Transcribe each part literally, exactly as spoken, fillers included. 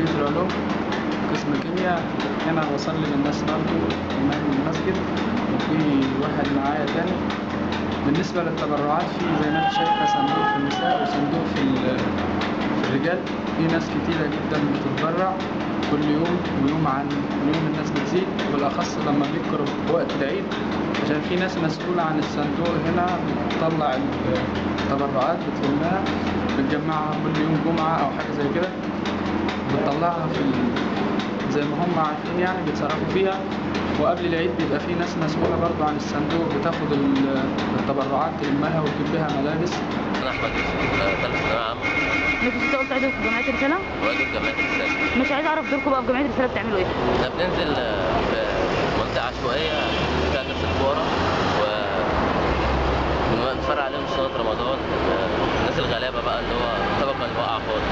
كلية العلوم قسم كيمياء. هنا بصلي للناس برضه إمام المسجد، وفي واحد معايا تاني. بالنسبة للتبرعات في زي ما انت شايفة صندوق في النساء وصندوق في الرجال. في ناس كتيرة جدا بتتبرع كل يوم ويوم عن يوم، الناس بتزيد، وبالأخص لما بيقرب وقت العيد، عشان في ناس مسؤولة عن الصندوق هنا بتطلع التبرعات بتلمها بتجمعها كل يوم جمعة أو حاجة زي كده، بتطلعها في زي ما هم عارفين يعني بيتصرفوا فيها. وقبل العيد بيبقى في ناس مسؤولة برضو عن الصندوق بتاخد التبرعات تلمها وتجيب بيها ملابس. أنا أحمد يوسف، ثالث ثانوية عامة. مش انت قلت عضو في جمعية رسالة؟ عضو في جمعية رسالة. مش عايز اعرف دوركم بقى في جمعية رسالة بتعملوا ايه؟ احنا بننزل في منطقة عشوائية فيها ناس الكورة و بنتفرج عليهم في صلاة رمضان، الناس الغلابة بقى اللي هو الطبقة اللي واقعة خالص،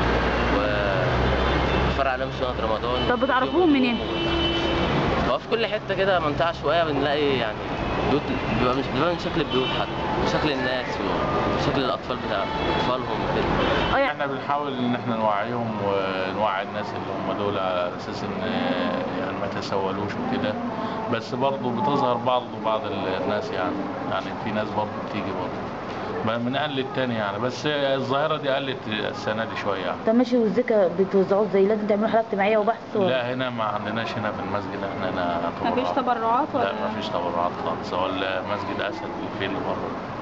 ونتفرج عليهم في صلاة رمضان. طب بتعرفوهم منين؟ هو في كل حتة كده منطقة عشوائية بنلاقي يعني بيوت، بيبقى مش بيبقى من شكل البيوت حتى، من شكل الناس وشكل الأطفال بتاع أطفالهم وكده. احنا بنحاول ان احنا نوعيهم ونوعي الناس اللي هم دول على اساس ان يعني ما يتسولوش وكده، بس برضه بتظهر بعض بعض الناس يعني يعني في ناس برضه بتيجي برضه من قل التاني يعني، بس الظاهرة دي قلت السنة دي شوية يعني. طب ماشي، والزكاة بتوزعوه ازاي؟ لازم تعملوا حالات اجتماعية وبحث ولا؟ لا هنا ما عندناش هنا في المسجد احنا هنا مفيش تبرعات ولا؟ لا مفيش تبرعات خالص، هو المسجد أسد الفيل بره.